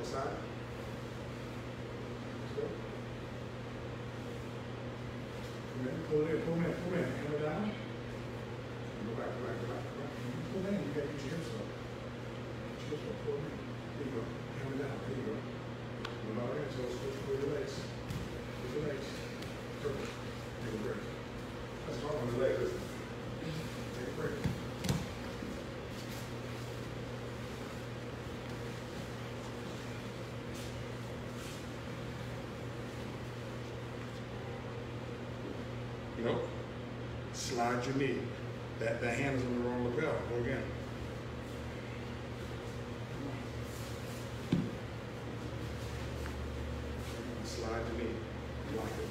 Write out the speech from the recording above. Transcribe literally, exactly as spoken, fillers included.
side. Let's go. Come in, pull it in, pull it in, pull it in. Hammer down. Go back, go back, go back, go back. Pull it in, you gotta get your hips up. Get your hips up, pull it in. There you go. Hammer down, there you go. Move out there, so switch with your legs. With your legs. Perfect. Take a break. That's hard on the legs, isn't it? Take a break. You know, slide your knee. That, that hand is on the wrong lapel. Go again. Slide your knee. Lock it.